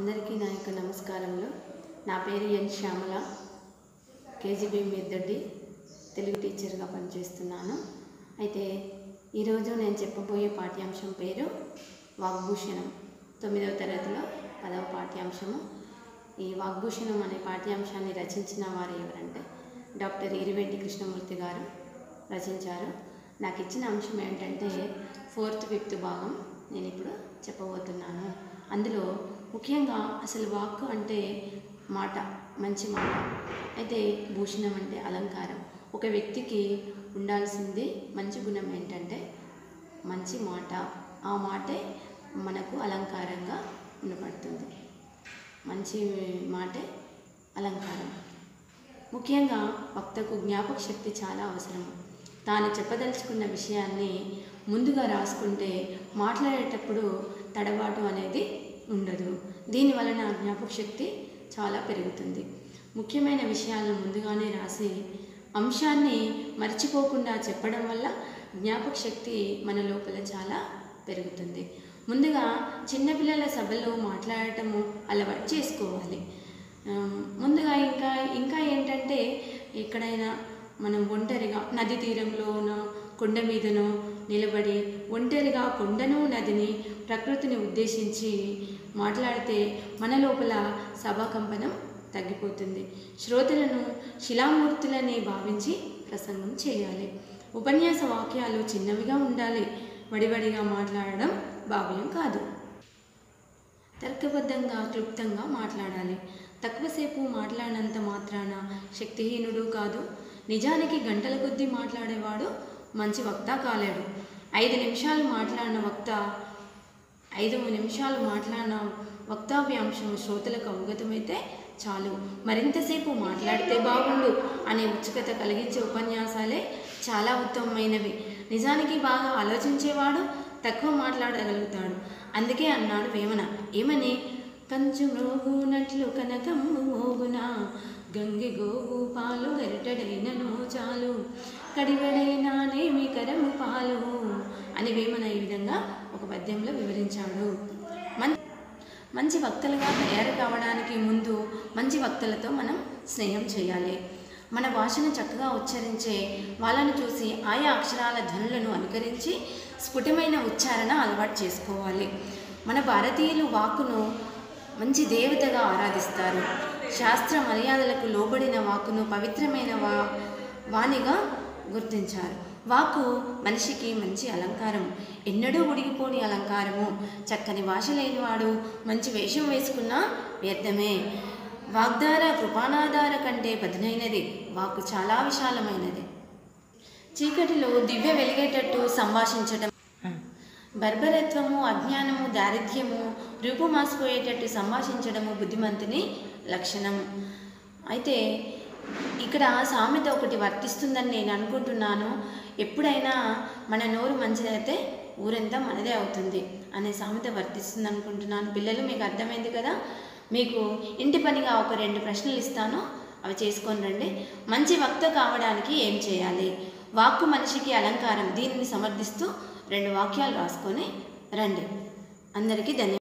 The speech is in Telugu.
అందరికీ నా యొక్క నమస్కారములు. నా పేరు ఎన్ శ్యామల. కేజీబీ మెద్దడి తెలుగు టీచర్గా పనిచేస్తున్నాను. అయితే ఈరోజు నేను చెప్పబోయే పాఠ్యాంశం పేరు వాగ్భూషణం. 9వ తరగతిలో 10వ పాఠ్యాంశము. ఈ వాగ్భూషణం అనే పాఠ్యాంశాన్ని రచించిన వారు ఎవరంటే డాక్టర్ ఇరివెంటి కృష్ణమూర్తి గారు రచించారు. నాకు ఇచ్చిన అంశం ఏంటంటే 4th 5th భాగం నేను ఇప్పుడు చెప్పబోతున్నాను. అందులో ముఖ్యంగా అసలు వాక్కు అంటే మాట, మంచి మాట. అయితే భూషణం అంటే అలంకారం. ఒక వ్యక్తికి ఉండాల్సింది మంచి గుణం ఏంటంటే మంచి మాట. ఆ మాటే మనకు అలంకారంగా ఉండబడుతుంది. మంచి మాటే అలంకారం. ముఖ్యంగా వక్తకు జ్ఞాపక శక్తి చాలా అవసరం. తాను చెప్పదలుచుకున్న విషయాన్ని ముందుగా రాసుకుంటే మాట్లాడేటప్పుడు తడబాటు అనేది ఉండదు. దీనివలన జ్ఞాపక శక్తి చాలా పెరుగుతుంది. ముఖ్యమైన విషయాలను ముందుగానే రాసి అంశాన్ని మర్చిపోకుండా చెప్పడం వల్ల జ్ఞాపక శక్తి మన లోపల చాలా పెరుగుతుంది. ముందుగా చిన్నపిల్లల సభలో మాట్లాడటము అలవాటు చేసుకోవాలి. ముందుగా ఇంకా ఏంటంటే ఎక్కడైనా మనం ఒంటరిగా నది తీరంలోనో కొండ మీదనో నిలబడి ఒంటరిగా కొండను నదిని ప్రకృతిని ఉద్దేశించి మాట్లాడితే మన లోపల సభాకంపనం తగ్గిపోతుంది. శ్రోతలను శిలామూర్తులని భావించి ప్రసంగం చేయాలి. ఉపన్యాస వాక్యాలు చిన్నవిగా ఉండాలి. వడివడిగా మాట్లాడడం భావ్యం కాదు. తర్కబద్ధంగా క్లుప్తంగా మాట్లాడాలి. తక్కువసేపు మాట్లాడినంత మాత్రాన శక్తిహీనుడు కాదు. నిజానికి గంటల కొద్దీ మాట్లాడేవాడు మంచి వక్త కాలేడు. 5 నిమిషాలు మాట్లాడిన వక్త 5 నిమిషాలు మాట్లాడిన వక్తవ్యాంశం శ్రోతలకు అవగతమైతే చాలు. మరింతసేపు మాట్లాడితే బాగుండు అనే ఉత్సుకత కలిగించే ఉపన్యాసాలే చాలా ఉత్తమమైనవి. నిజానికి బాగా ఆలోచించేవాడు తక్కువ మాట్లాడగలుగుతాడు. అందుకే అన్నాడు వేమన ఏమని, కంచు మ్రోగునట్లు కనకమ్ము మోగునా, గంగి గోవు పాలు గరిటెడైనను చాలు, కడివెడైనానేమి కరము పాలు అని వేమన ఈ విధంగా ఒక పద్యంలో వివరించాడు. మంచి వక్తలుగా తయారు కావడానికి ముందు మంచి వక్తలతో మనం స్నేహం చేయాలి. మన భాషను చక్కగా ఉచ్చరించే వాళ్ళను చూసి ఆయా అక్షరాల ధ్వనులను అనుకరించి స్ఫుటమైన ఉచ్చారణ అలవాటు చేసుకోవాలి. మన భారతీయులు వాక్కును మంచి దేవతగా ఆరాధిస్తారు. శాస్త్ర మర్యాదలకు లోబడిన వాక్కును పవిత్రమైన వాణిగా గుర్తించారు. వాక్కు మనిషికి మంచి అలంకారం, ఎన్నడూ ఉడిగిపోని అలంకారము. చక్కని భాష లేనివాడు మంచి వేషం వేసుకున్నా వ్యర్థమే. వాగ్దార కృపానాధార కంటే పదునైనది. వాక్కు చాలా విశాలమైనది. చీకటిలో దివ్య వెలిగేటట్టు సంభాషించటం, బర్బరత్వము, అజ్ఞానము, దారిద్ర్యము రూపుమాసిపోయేటట్టు సంభాషించడము బుద్ధిమంతుని లక్షణం. అయితే ఇక్కడ సామెత ఒకటి వర్తిస్తుందని నేను అనుకుంటున్నాను. ఎప్పుడైనా మన నోరు మంచిదైతే ఊరంతా మనదే అవుతుంది అనే సామెత వర్తిస్తుంది అనుకుంటున్నాను. పిల్లలు, మీకు అర్థమైంది కదా? మీకు ఇంటి పనిగా ఒక 2 ప్రశ్నలు ఇస్తాను, అవి చేసుకొని రండి. మంచి వక్త కావడానికి ఏం చేయాలి? వాక్కు మనిషికి అలంకారం. దీనిని సమర్థిస్తూ 2 వాక్యాలు రాసుకొని రండి. అందరికీ ధన్యవాదాలు.